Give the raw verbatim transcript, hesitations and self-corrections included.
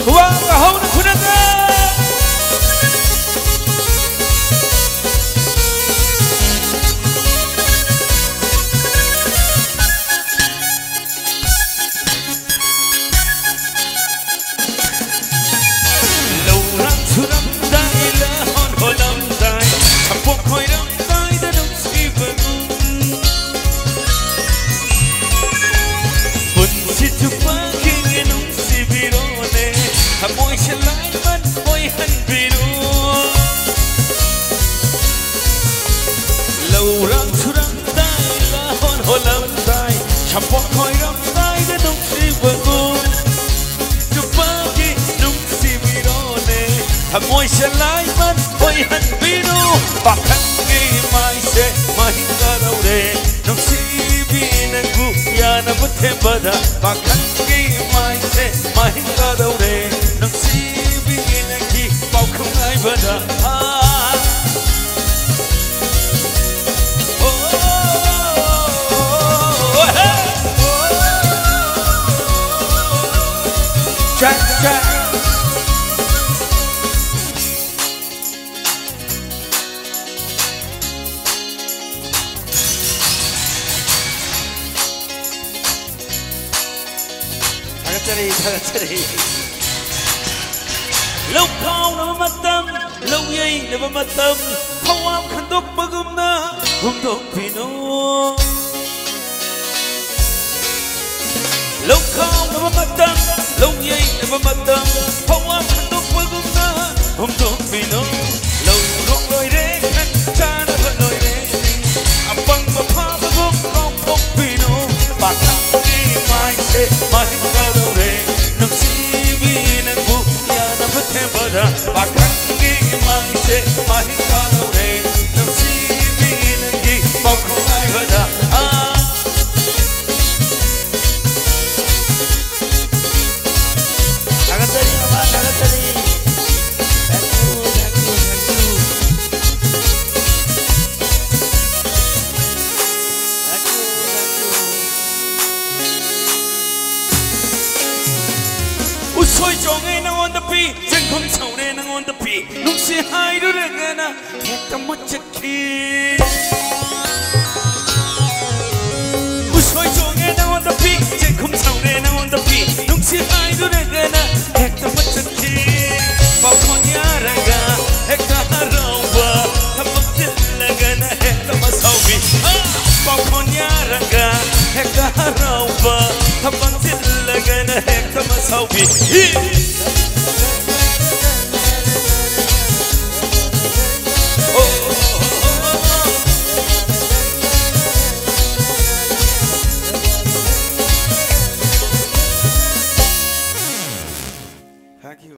وهون كندا لو رمت رمضاي لهون هولمداي حبوك هوي رمضاي دنوسي بنون بنسي تباكي نوسي بيروني حبوي شلاي من بوي هنبيرون لو رمت رمضاي لهون هولمداي حبوك هوي رمضاي دنوسي بنون Hamoy shalai man boy han binu pakangi mai se mahinga raure nung sibi nangu yana buthe bada pakangi mai se mahinga raure nung sibi nangi paukhung ai bada Jack Jack Tari, tari. Lâu khao nó matam, lâu yây nó matam, khao am khăn đốc bagum na, gum đốc pino. Lâu khao nó matam, lâu yây nó matam, khao am khăn đốc bagum na, gum đốc pino. Lâu rong loi re, khăn cha nó khăn loi re, abang bapa bagum khao đốc pino. Bakang ki mai se mai khao re, nung sibi nangu yana buthe bada. Bakang ki mai se mai khao re, nung sibi nangi paukhung ai bada. Jangan tadi apa, jangan tadi. Thank you, thank you, thank you. Thank you, thank you. Usoi jonge nang on the beat, jengkong chawne nang on the beat. Nung si hai ru regana, hekta machaki. Usoi jonge nang on the beat, jengkong chawne nang on the beat. Nung si hai ru regana, hekta machaki. Paukonya raga, hekta harawa, thamak dil lagana, hekta masawi. Paukonya raga, hekta harawa, thamak dil lagana, hekta masawi.